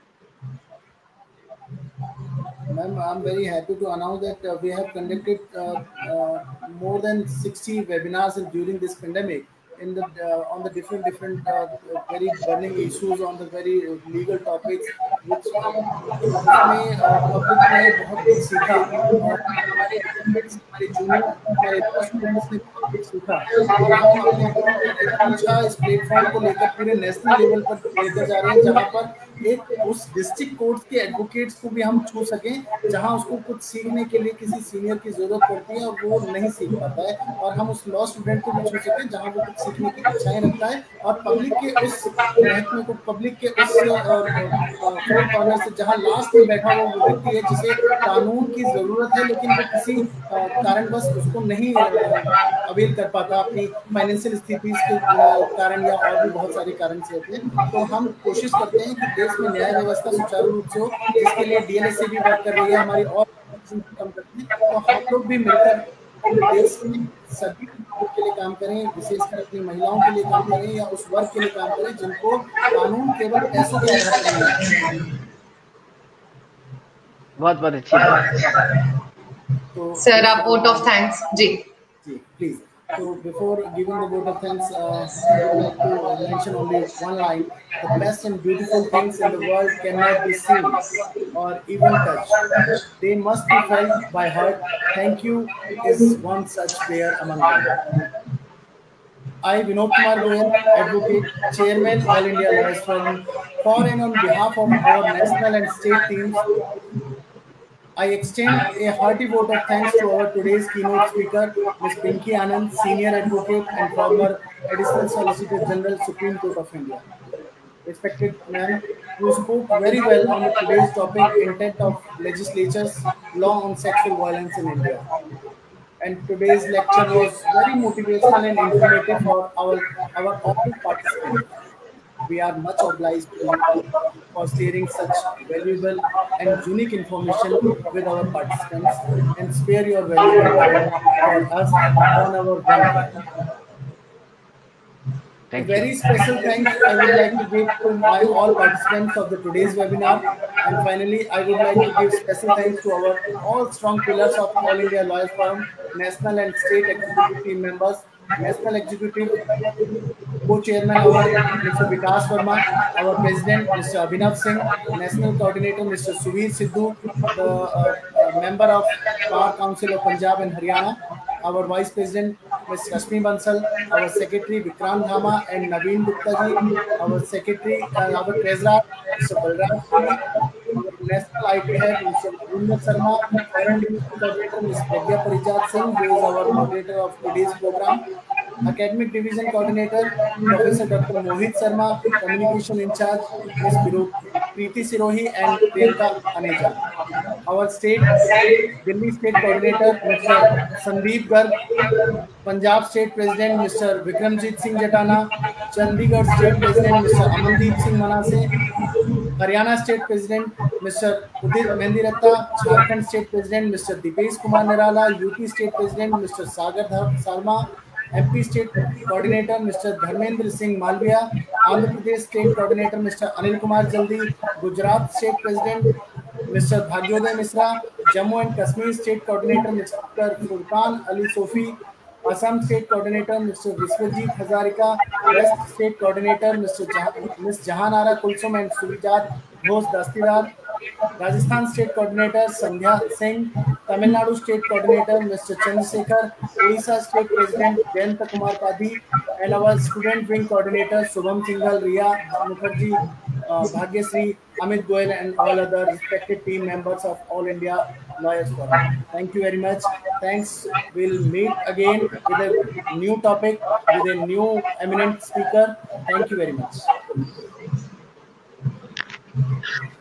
Ma'am, I'm very happy to announce that we have conducted more than 60 webinars during this pandemic in the on the different very burning issues, on the very legal topics, which हमें public ने बहुत कुछ सीखा और हमारे junior हमारे students ने बहुत कुछ सीखा, और हम अपने इस प्लेटफॉर्म को लेकर पूरे नेशनल लेवल पर लेकर जा रहे हैं, जहाँ पर एक उस डिस्ट्रिक्ट कोर्ट के एडवोकेट्स को भी हम छू सकें जहां उसको कुछ सीखने के लिए किसी सीनियर की जरूरत पड़ती है और वो नहीं सीख पाता है, और हम उस लॉ स्टूडेंट को भी छू सकें जहां वो कुछ सीखने की इच्छाएं रखता है, और पब्लिक के उस महत्व को, पब्लिक के उस फोर कॉर्नर से जहां लास्ट में बैठा हुआ वो व्यक्ति है जिसे कानून की जरूरत है लेकिन वो किसी कारणवश उसको नहीं अवेल कर पाता अपनी फाइनेंशियल स्थिति के कारण या और भी बहुत सारे कारण से होते हैं। तो हम कोशिश करते हैं कि देश में न्याय व्यवस्था सुचारू रूप से हो, जिसके लिए डीएलएसए भी वर्क कर रही है, हमारी और कम करती है, तो हम लोग भी मिलकर देश में सभी के लिए काम करें, विशेषकर अपनी महिलाओं के लिए काम करें या उस वर्ग के लिए काम करें जिनको कानून केवल पैसों के आधार पर नहीं है। बहुत बहुत अच्छी बात। तो सर आप वोट ऑफ थैंक्स जी please. So before giving the vote of thanks, I would like to mention only one line: the best and beautiful things in the world cannot be seen or even touched. They must be felt by heart. Thank you is one such prayer among them. I, Vinod Kumar Goel, Advocate, Chairman, All India Lawyers Forum, for and on behalf of our national and state teams, I extend a hearty vote of thanks to our today's keynote speaker, Ms. Pinky Anand, Senior Advocate and former Additional Solicitor General, Supreme Court of India. Respected ma'am, you spoke very well on today's topic, intent of legislature's law on sexual violence in India. And today's lecture was very motivational and informative for our all participants. we are much obliged to you for sharing such valuable and unique information with our participants and spare your valuable time for us on our one track. A Thank you. very special thanks I would like to give to my all participants of the today's webinar. And finally, I would like to give special thanks to our all strong pillars of All India Lawyers Forum, national and state executive team members, national executive co-chairman our Mr. Vikas Verma, our president Mr. Abhinav Singh, national coordinator Mr. Suvir Sidhu, the member of Bar Council of Punjab and Haryana, our vice president Ms. Rashmi Bansal, our secretary Vikrant Dhama and Naveen Gupta ji, our secretary, our treasurer Mr. Balram Puri, our national IT head Mr. Bhunder Sharma, foreign division coordinator Ms. Pragya Parijat Singh, who is our moderator of today's program. Academic Division Coordinator, Professor Dr. Mohit Sharma, Communication in charge, Ms. Preeti Sirohi and Priyanka Aneja. Our state, Delhi State Coordinator, Mr. Sandeep Garg, Punjab State President, Mr. Vikramjit Singh Jatana, Chandigarh State President, Mr. Amandeep Singh Manase, Haryana State President, Mr. Udit Mendiratta, Jharkhand State President, Mr. Dipesh Kumar Nirala, UP State President, Mr. Sagar Sarma, MP State Coordinator Mr. Dharmendra Singh Malviya, Andhra Pradesh State Coordinator Mr. Anil Kumar Jaldi, Gujarat State President Mr. Bhagyodaya Misra, Jammu and Kashmir State Coordinator Mr. Furqan Ali Sofi, Assam State Coordinator Mr. Viswajit Hazarika, West State Coordinator Ms. Jahanara Kulsum and Suvijat Ghosh Dastidar, Rajasthan State Coordinator Sandhya Singh, Tamil Nadu State Coordinator Mr. Chandrasekhar, Odisha State President Jayanta Kumar Padhi, and our Student Wing Coordinator Shubham Singhal, Riya Mukherjee, Bhagyasri, Amit Goyal, and all other respected team members of All India Lawyers Forum. Thank you very much. Thanks. We'll meet again with a new topic, with a new eminent speaker. Thank you very much.